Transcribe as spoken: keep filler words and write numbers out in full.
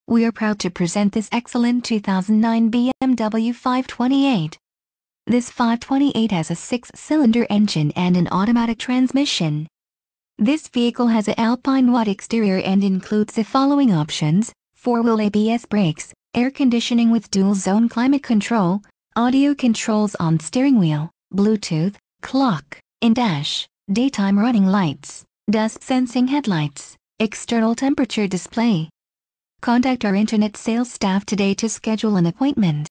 We are proud to present this excellent two thousand nine B M W five twenty-eight. This five twenty-eight has a six-cylinder engine and an automatic transmission. This vehicle has an Alpine white exterior and includes the following options: four-wheel A B S brakes, air conditioning with dual-zone climate control, audio controls on steering wheel, Bluetooth, clock, in-dash, daytime running lights, dust-sensing headlights, external temperature display. Contact our internet sales staff today to schedule an appointment.